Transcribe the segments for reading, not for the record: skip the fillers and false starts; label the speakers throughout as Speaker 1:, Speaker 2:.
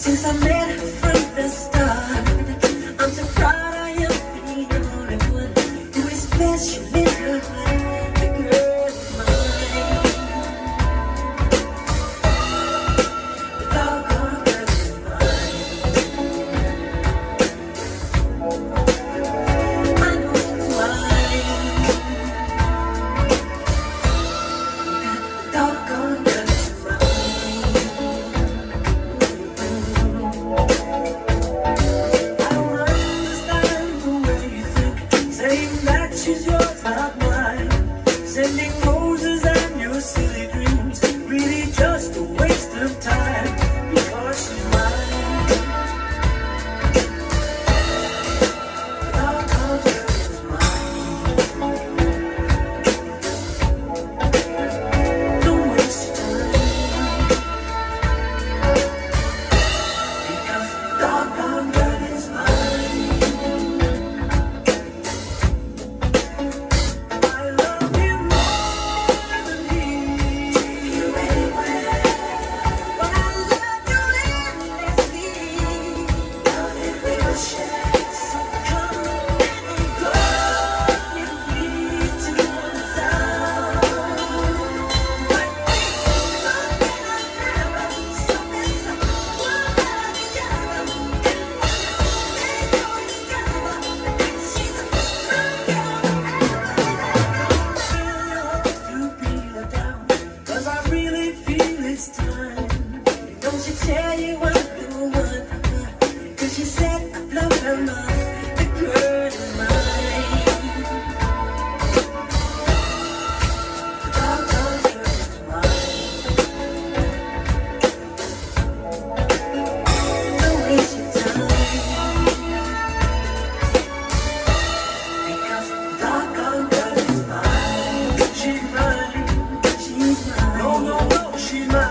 Speaker 1: Since I met her from the start, I'm so proud I am the only one who is special in her life. The girl is mine. The doggone girl is mine. I know she's mine. The doggone girl is mine. She's yours, not mine. Sending roses and your silly dreams, really just a waste of time, because she's mine. Our girl is mine. Don't waste your time, because the doggone girl is mine. It's time. Don't you tell you I'm the one, 'cause you said I blow her mind. The girl is mine. The doggone girl is mine. Don't waste your time, because the doggone girl is mine. She's mine. She's mine. No, no, no, she's mine.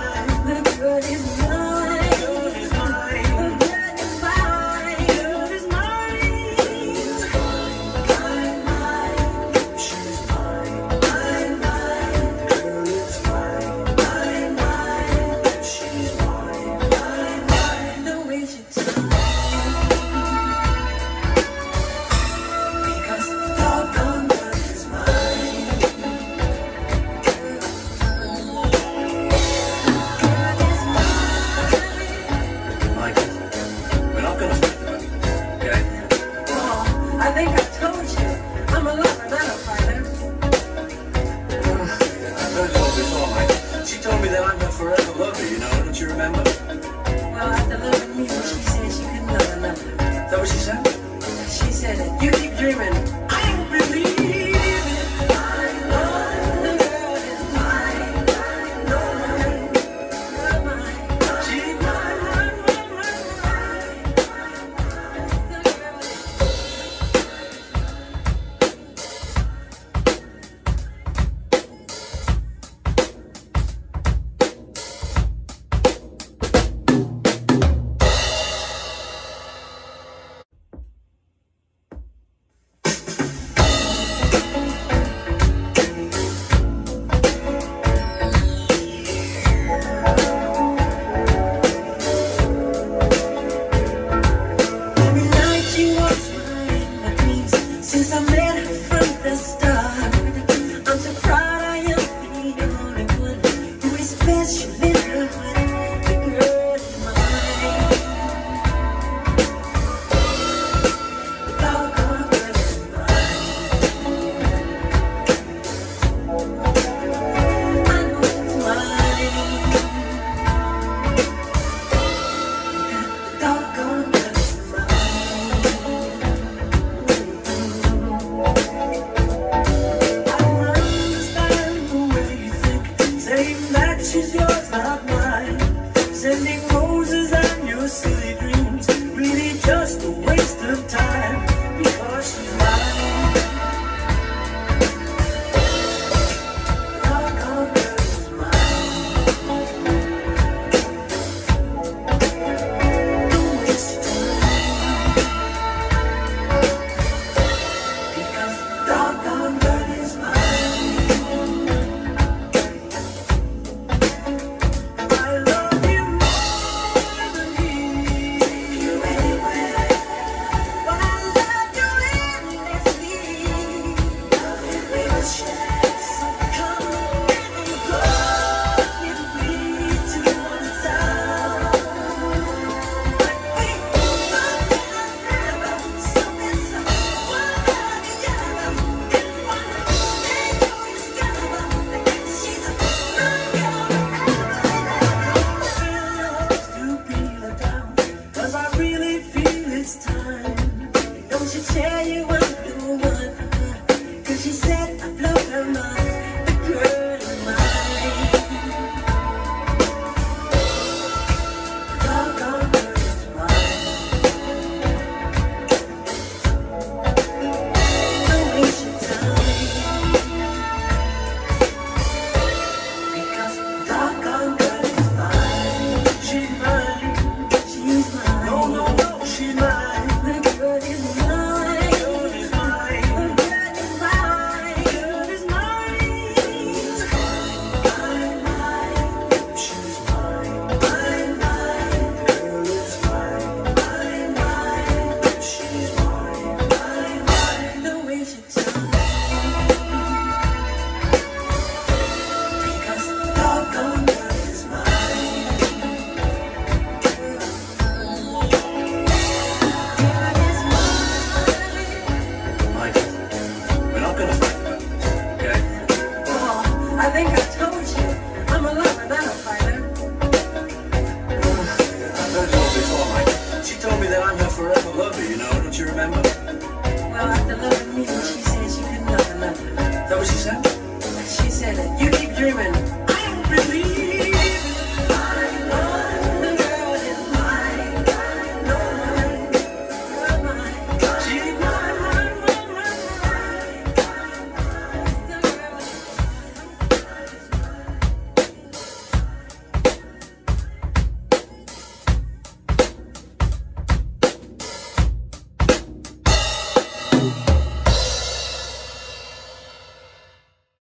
Speaker 1: Don't you remember?
Speaker 2: Well, after loving me, she said she couldn't love another.
Speaker 1: Is that what she said?
Speaker 2: She said that you keep dreaming